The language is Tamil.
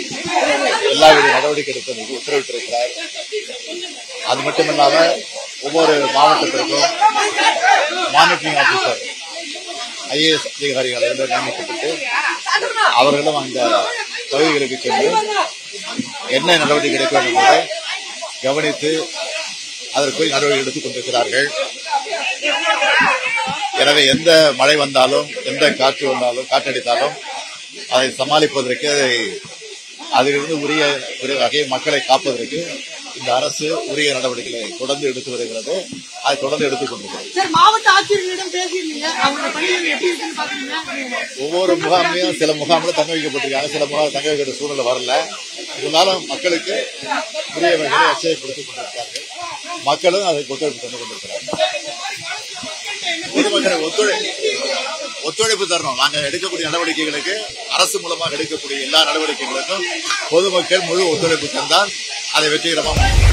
எல்லாவித நடவடிக்கை எடுப்பதற்கு உத்தரவிட்டிருக்கிறார். அது மட்டுமில்லாம ஒவ்வொரு மாவட்டத்திற்கும் மானிட்டரிங் ஆபீசர் IAS அதிகாரிகள் நியமிக்கப்பட்டு அவர்களும் அந்த பகுதிகளுக்கு சென்று என்ன நடவடிக்கை எடுக்க வேண்டும் என்பதை கவனித்து அதற்கு நடவடிக்கை எடுத்துக் கொண்டிருக்கிறார்கள். எனவே எந்த மழை வந்தாலும் எந்த காற்று வந்தாலும் காற்றடித்தாலும் அதை சமாளிப்பதற்கு அதிலிருந்து உரிய வகை மக்களை காப்பதற்கு இந்த அரசு உரிய நடவடிக்கைகளை தொடர்ந்து எடுத்து வருகிறது. அதை தொடர்ந்து எடுத்துக் கொண்டிருக்கிறது. மாவட்ட ஆட்சியர்களிடம் பேசியிருந்தீங்க, ஒவ்வொரு முகாமையும் சில முகாம்கள் தங்க வைக்கப்பட்டிருக்காங்க, சில முகாம் தங்க வைக்கிற சூழ்நிலை வரல. இருந்தாலும் மக்களுக்கு உரிய வகையை எச்சரிக்கைப்படுத்திக் கொண்டிருக்கிறார்கள். மக்களும் அதை ஒத்துழைப்பு தந்து கொண்டிருக்கிறார்கள். பொதுமக்களை ஒத்துழைப்பு தரணும். நாங்கள் எடுக்கக்கூடிய நடவடிக்கைகளுக்கு அரசு மூலமாக எடுக்கக்கூடிய எல்லா நடவடிக்கைகளுக்கும் பொதுமக்கள் முழு ஒத்துழைப்பு தந்தால் அதை வெற்றிகரமாக